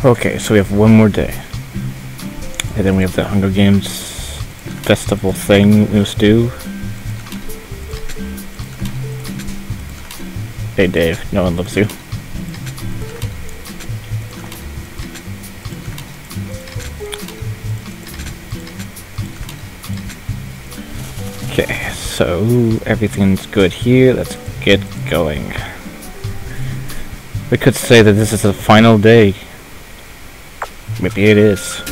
Okay, so we have one more day. And then we have the Hunger Games festival thing we must do. Hey Dave, no one loves you. Okay, so everything's good here. Let's get going. We could say that this is the final day. Maybe it is.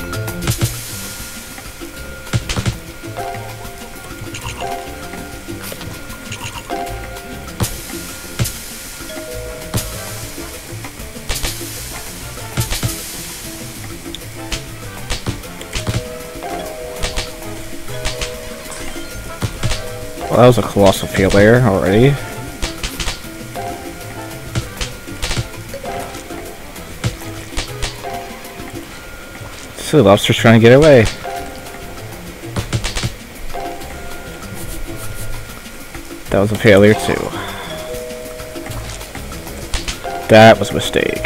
Well, that was a colossal failure already. So the lobster's trying to get away. That was a failure too. That was a mistake.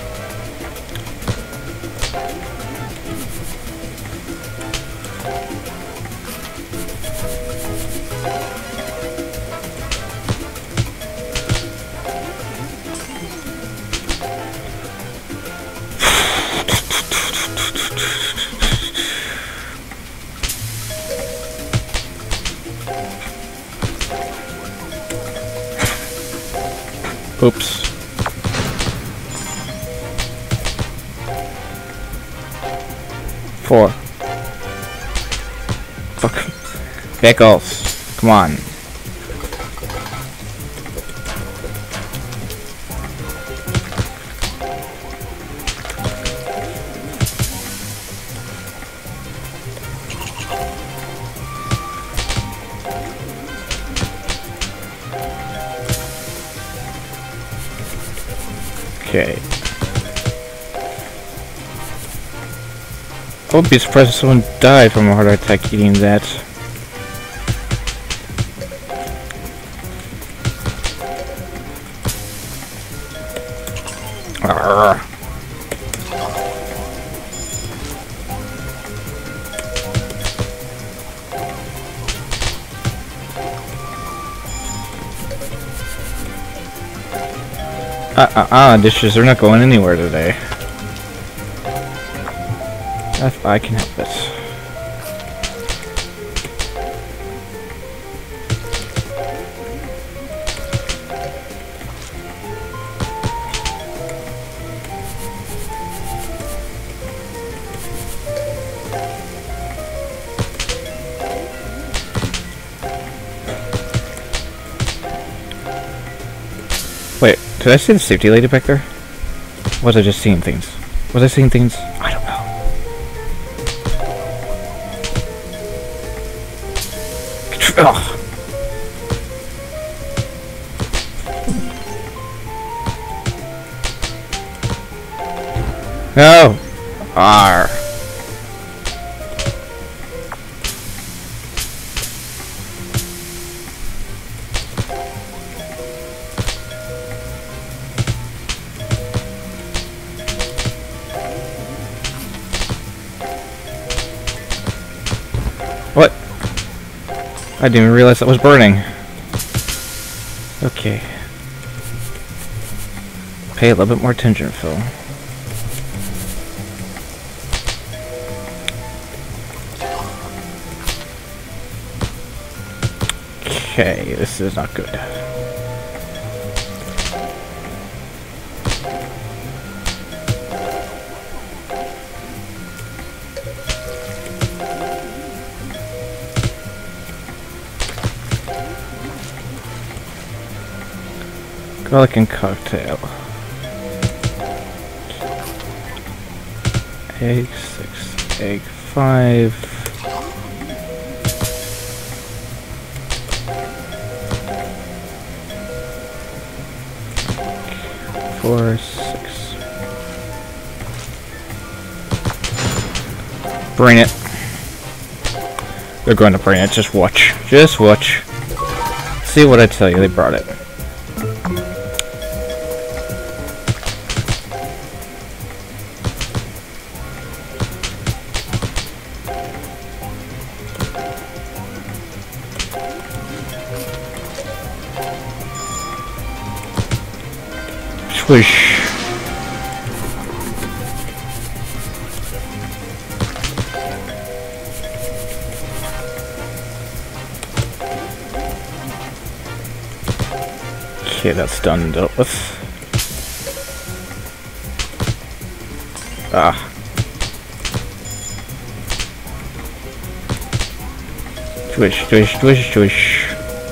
Oops. Four. Fuck. Pickles. Come on. Okay. I would be surprised if someone died from a heart attack eating that. Arrgh. Dishes are not going anywhere today. If I can help it. Wait, did I see the safety lady back there? Was I just seeing things? Was I seeing things? I don't know. Ugh. No! Arr. What? I didn't even realize that was burning. Okay. Pay a little bit more attention, Phil. Okay, this is not good. Garlic and cocktail. Egg 6, egg 5. 4, 6. Bring it. They're going to bring it. Just watch. Just watch. See what I tell you. They brought it. Swish. Okay, that's done and dealt with. Ah. Swish, swish, swish, swish.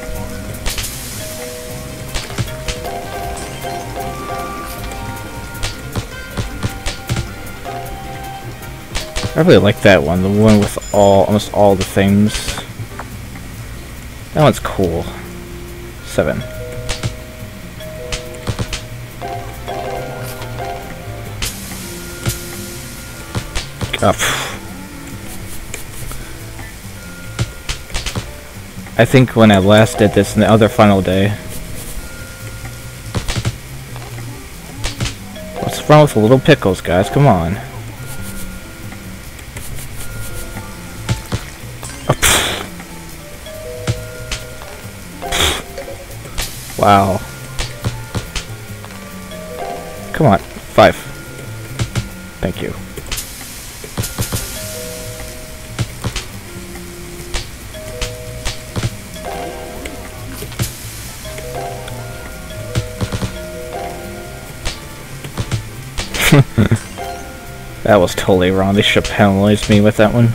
I really like that one, the one with almost all the things. That one's cool. 7. I think when I last did this in the other final day. What's wrong with the little pickles, guys? Come on. Wow. Come on. 5. Thank you. That was totally wrong. They should have penalized me with that one.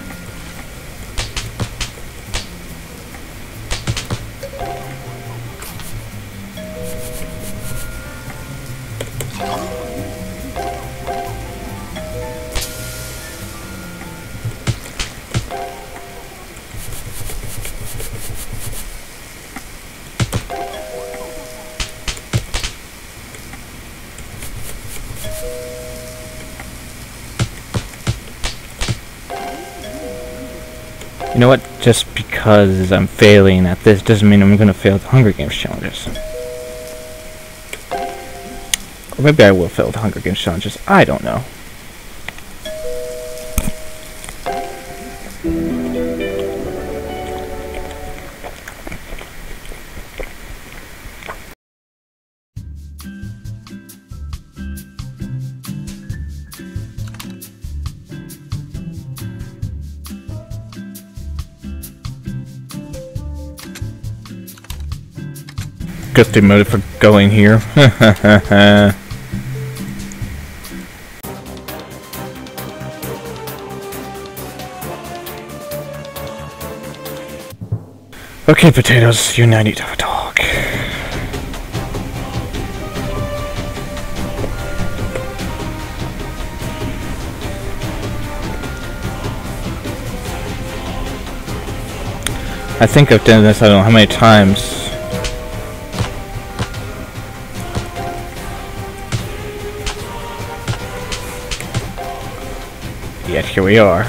You know what? Just because I'm failing at this doesn't mean I'm gonna fail the Hunger Games challenges. Or maybe I will fail the Hunger Games challenges. I don't know. Guess they motive for going here. Okay, potatoes, you now need to have a talk. I think I've done this I don't know how many times. Yet here we are.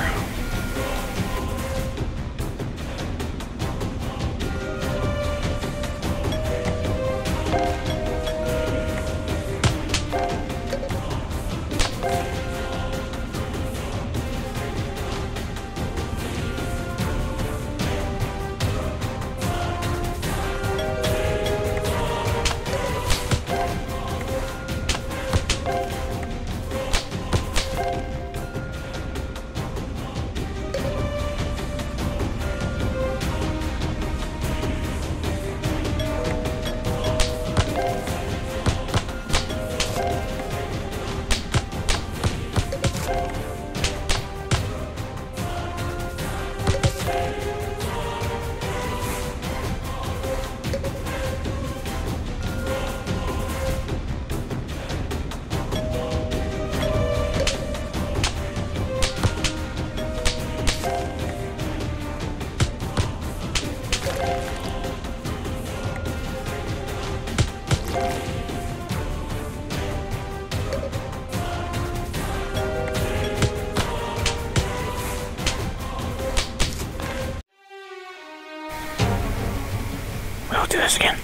We'll do this again.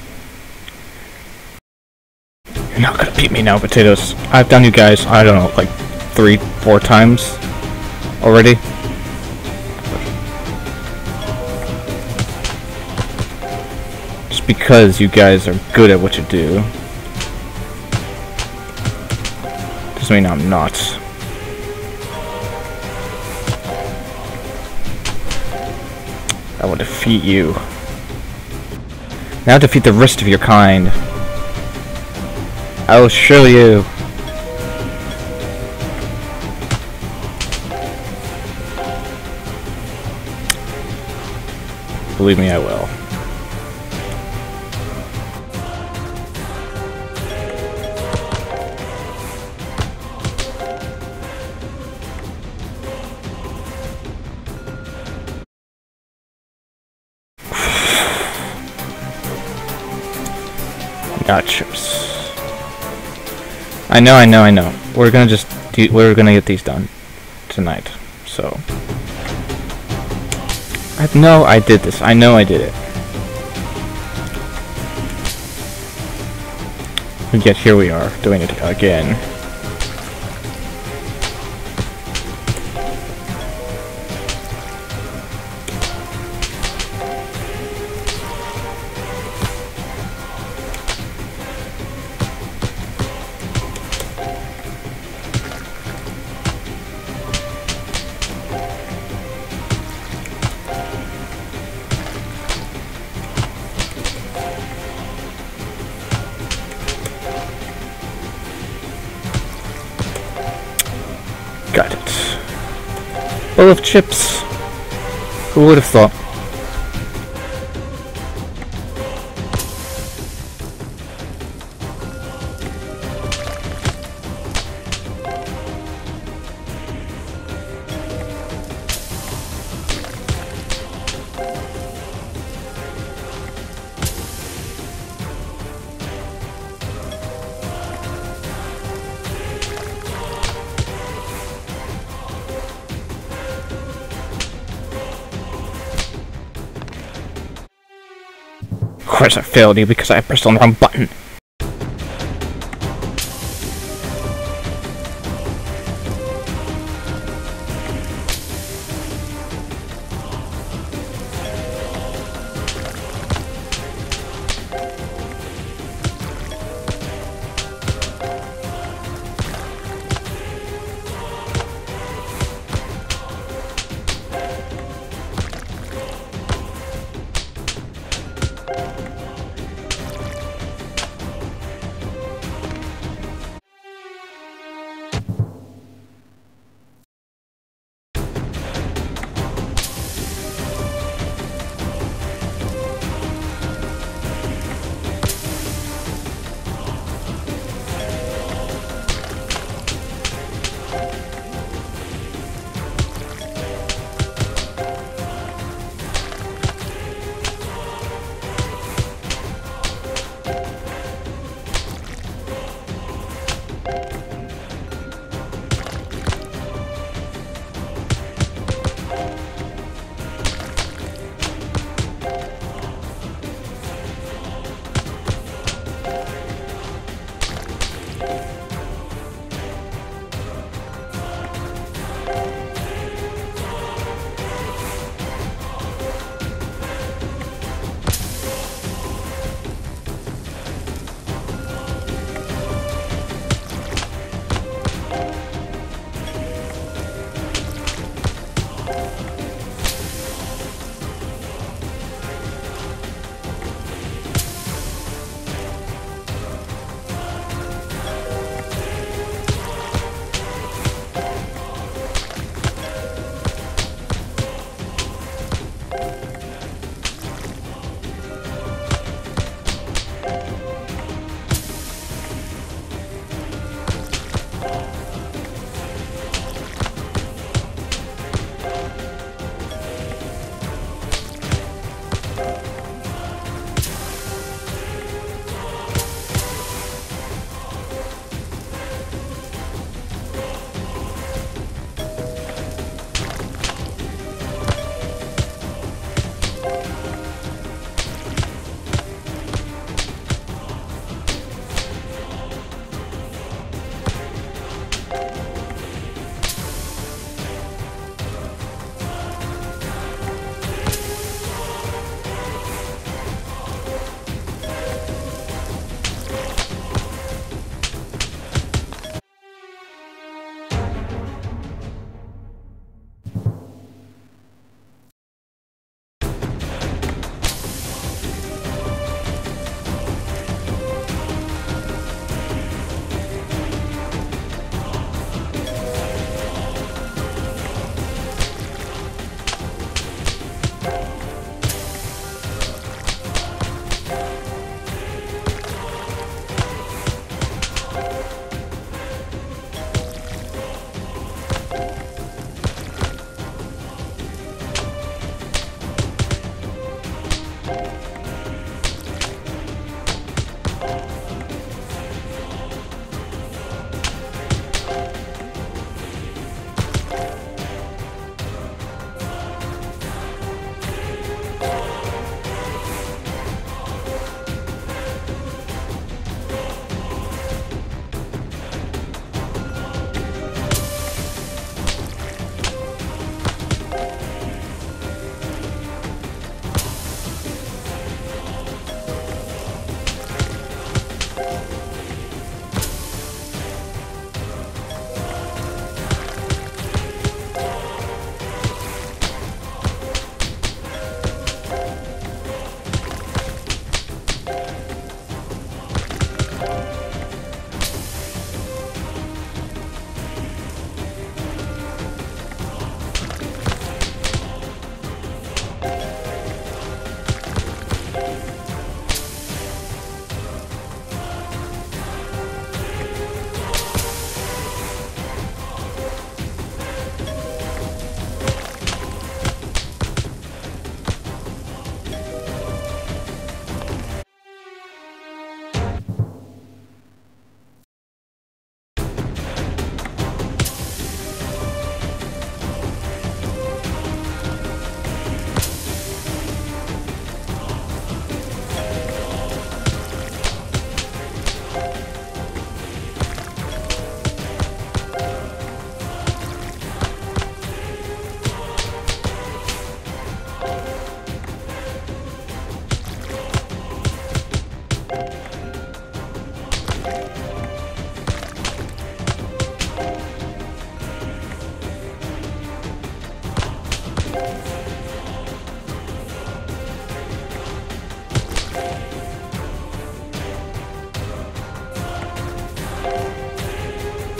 You're not gonna beat me now, potatoes. I've done you guys, I don't know, like 3-4 times already. Just because you guys are good at what you do. doesn't mean I'm not. I will defeat you. Now defeat the rest of your kind. I will show you. Believe me, I will. Nachos. I know. We're gonna get these done tonight. So I did this. I know I did it. And yet here we are doing it again. Got it. Bowl of chips. Who would have thought? Of course I failed you because I pressed on the wrong button.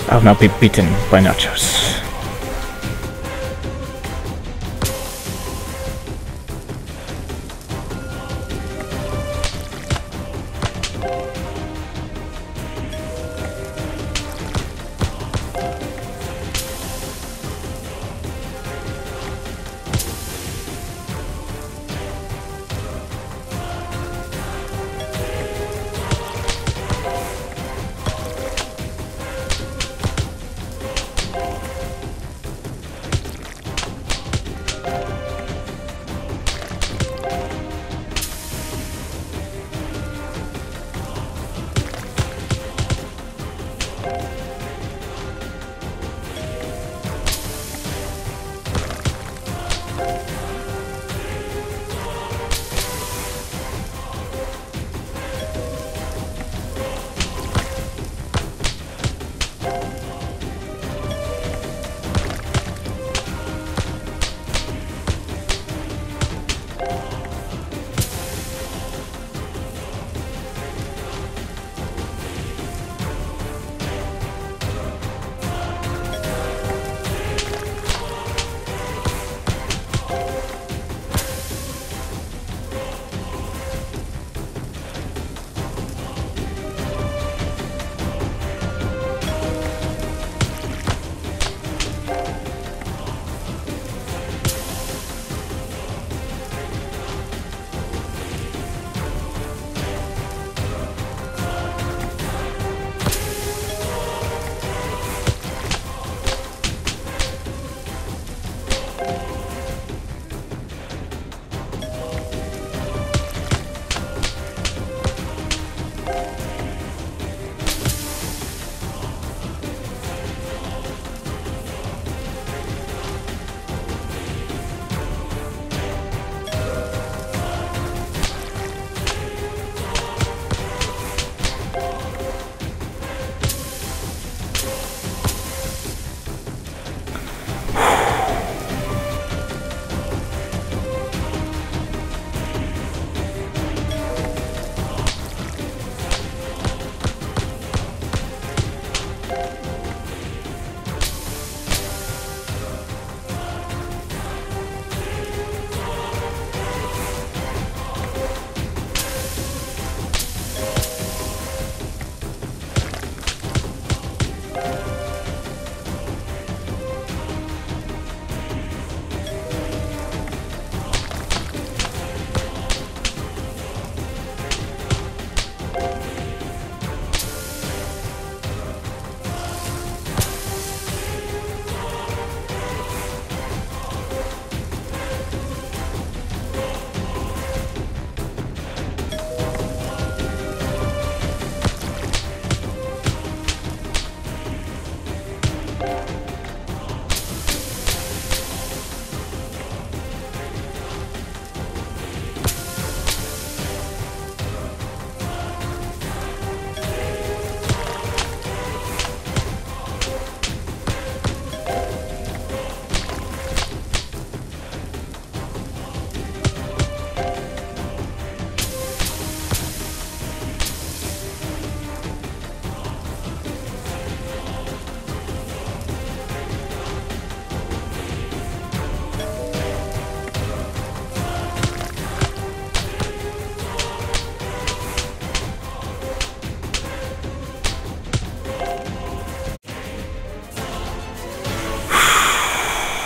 I'll not be beaten by nachos.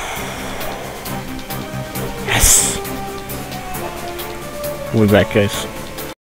We're back, guys.